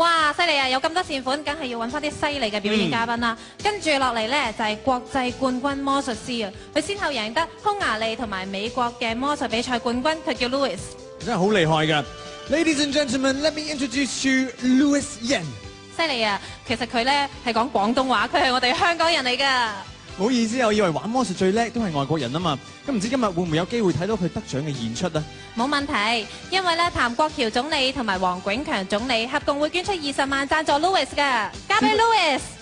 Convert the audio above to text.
哇，犀利啊！有咁多善款，梗係要揾翻啲犀利嘅表演嘉賓啦。跟住落嚟呢，就係國際冠軍魔術師啊，佢先後贏得匈牙利同埋美國嘅魔術比賽冠軍，佢叫 Louis。 真係好厲害㗎 ！Ladies and gentlemen, let me introduce you Louis Yan。 犀利啊！其實佢呢係講廣東話，佢係我哋香港人嚟㗎。 唔好意思，我以為玩魔術最叻都係外國人啊嘛。咁唔知今日會唔會有機會睇到佢得獎嘅演出啊？ 冇問題，因為咧譚國僑總理同埋黃永強總理合共會捐出20萬贊助 Louis 㗎，交俾 Louis。